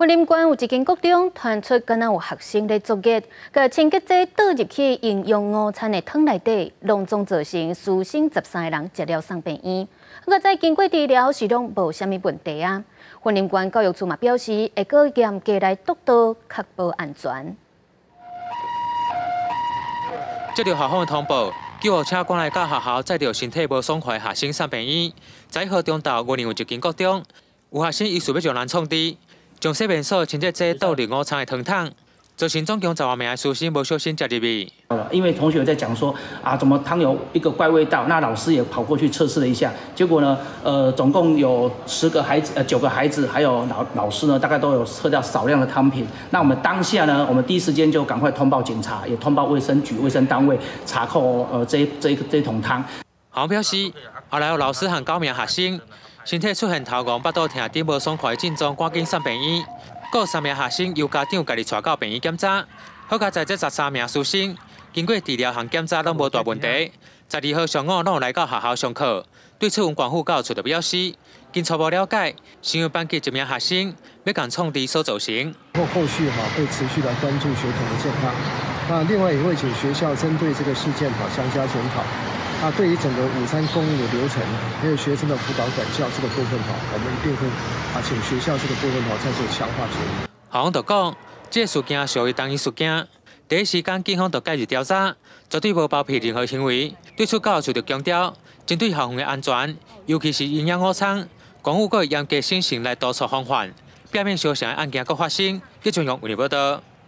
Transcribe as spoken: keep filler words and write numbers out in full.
云林县有一间国中传出，敢若有学生咧作业，甲清洁剂倒入去营养午餐的汤内底，隆重造成苏醒十三个人接了送病院。我在经过治疗是拢无虾米问题啊。云林县教育处嘛表示，会搁严格来督导，确保安全。 接到校方的通报，救护车赶来到学校，载着身体无爽快的学生送病院。在河中道云林有一间国中，有学生疑似要将人创治，将洗面所清洁剂倒入午餐的汤桶，造成总共十多名的师生无小心食入去。 因为同学在讲说啊，怎么汤有一个怪味道？那老师也跑过去测试了一下，结果呢，呃，总共有十个孩子，呃，九个孩子，还有老老师呢，大概都有测到少量的汤品。那我们当下呢，我们第一时间就赶快通报警察，也通报卫生局、卫生单位查扣呃这这这桶汤。 校方表示，后来有老师和九名学生身体出现头晕、腹肚痛等无爽快的症状，赶紧送病院。各有三名学生由家长家己带到病院检查。好在在这十三名师生经过治疗和检查拢无大问题。十二号上午拢有来到学校上课。对此，云县府教育处就表示，经初步了解，是由班级一名学生要将创治所造成。 后后续哈会持续来关注学童的健康。那另外也会请学校针对这个事件哈相加检讨。那对于整个午餐供应的流程，还有学生的辅导管教这个部分哈，我们一定会啊请学校这个部分哈再做强化处理。 校方就讲，这个事件属于同一事件，第一时间警方就介入调查，绝对无包庇任何行为。对此，教育处就强调，针对校园的安全，尤其是营养午餐，政府会严格审慎来督促防范，避免相同的案件搁发生。记者用为你报道。